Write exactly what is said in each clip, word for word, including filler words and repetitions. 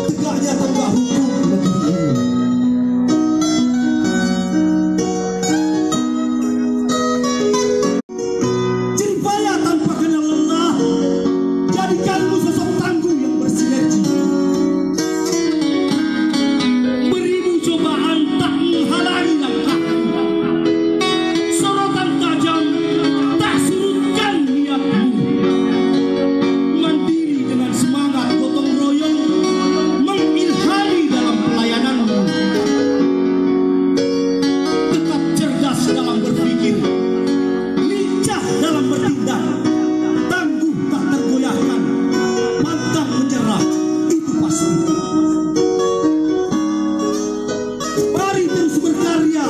tegaknya tegak hukum negeri ini. Jeripaya tanpa kenal lelah, jadikanmu sosok tangguh yang bersinergi. Berimu cobaan tak menghalangi langkah, sorotan tajam tak surutkan niatmu. Mandiri dengan semangat gotong royong mengilhami dalam pelayananmu. Tetap cerdas dalam berpikir, lincah dalam bertindak, tangguh tak tergoyahkan, pantang menyerah, itu pasti. Mari terus berkarya.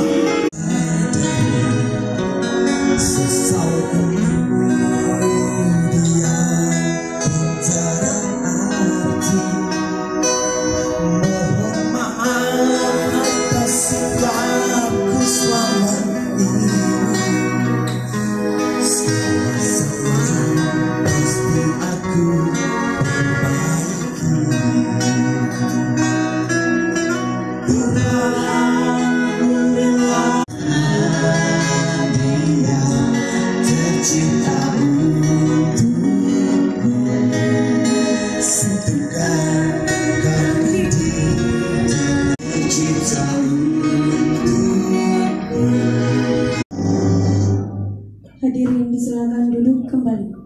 Mohon maaf atas sikapku selama ini. Sama-sama pasti aku perbaiki. Tuhan dia tercinta untukmu, satukan kami tercipta untukmu. Hadirin disilakan duduk kembali.